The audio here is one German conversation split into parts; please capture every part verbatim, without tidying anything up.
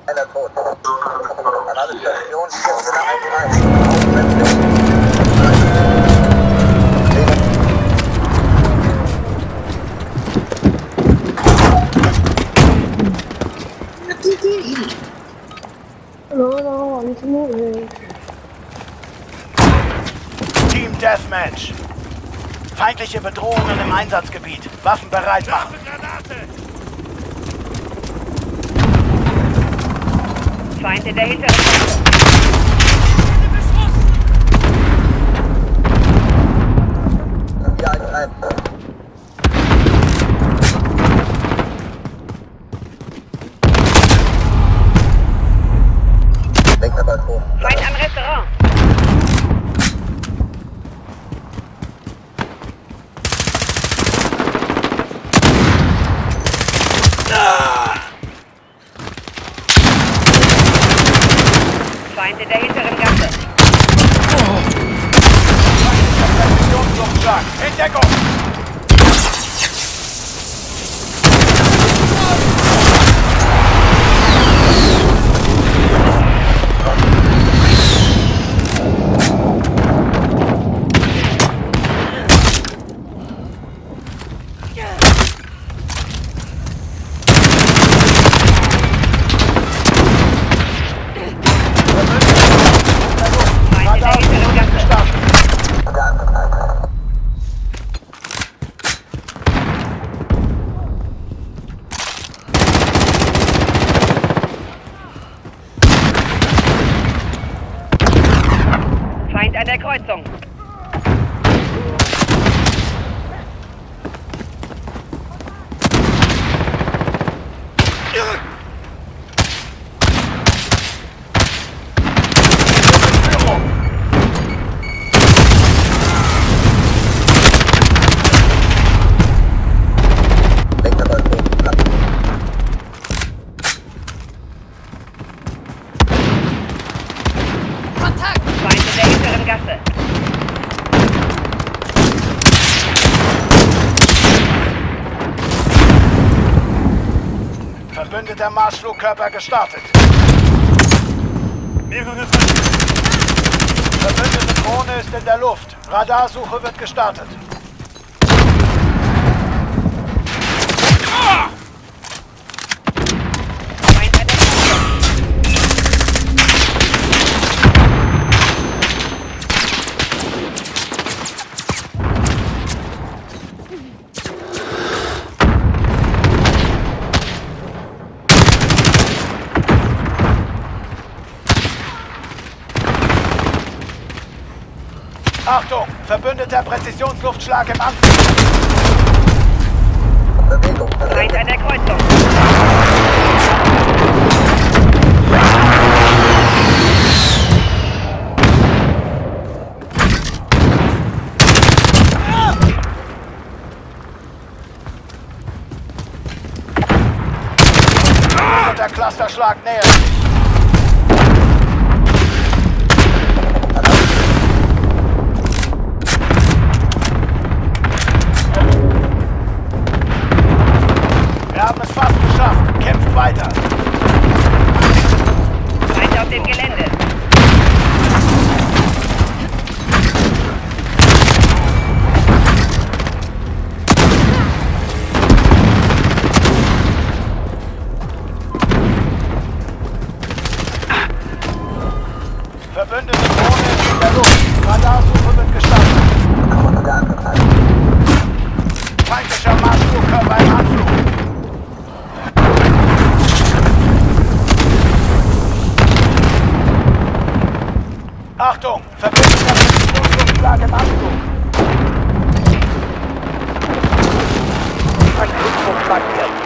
Einer tot. Radestation vierzehn eins eins. Team Deathmatch. Feindliche Bedrohungen im Einsatzgebiet. Waffen bereit machen. Feind in der hinteren Gasse. vier eins eins. Linker Balkon. Feind am Restaurant. Feind in der hinteren Gasse. Präzisionsluftschlag. In Deckung. Feind an der Kreuzung. Linker Balkon. Feind in der hinteren Gasse. Verbündeter Marschflugkörper gestartet. Mehrere Verbündete Drohne ist in der Luft. Radarsuche wird gestartet. Feind an der Kreuzung. Achtung! Verbündeter Präzisionsluftschlag im Anflug. Bewegung. Feind an der Kreuzung. Der Clusterschlag nähert sich. Wir haben es fast geschafft. Kämpft weiter. Feind auf dem Gelände. Verbündete Drohne ist in der Luft. Radarsuche wird gestartet. Feindlicher Marschflugkörper im Anflug. Achtung! Verbündeter Präzisionsluftschlag im Anflug. Ein Flugzeug jetzt.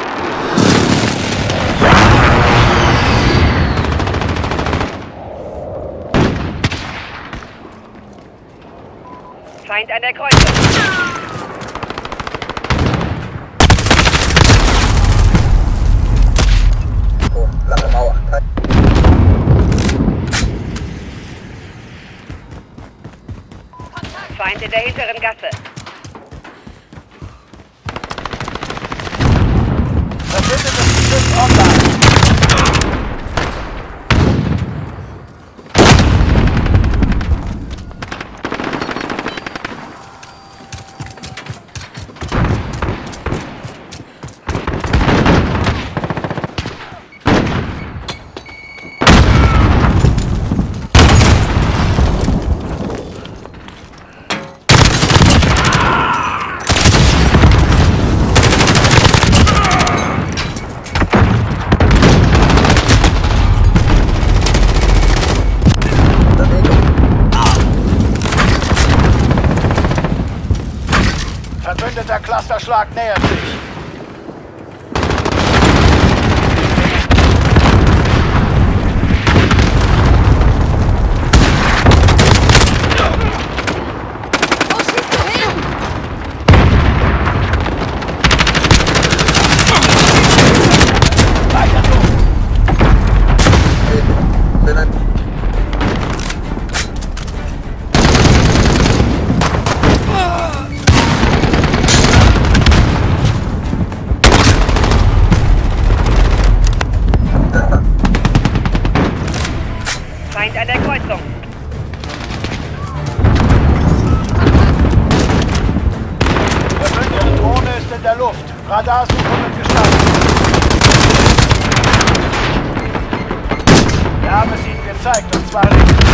Feind an der Kreuzung. Oh, flache Mauer. Feind in der hinteren Gasse. Verbündetes Schiff online. Terrorschlag nähert sich. Feind an der Kreuzung. Verbündete Drohne ist in der Luft. Radarsuche wird gestartet. Wir haben es ihnen gezeigt, und zwar richtig.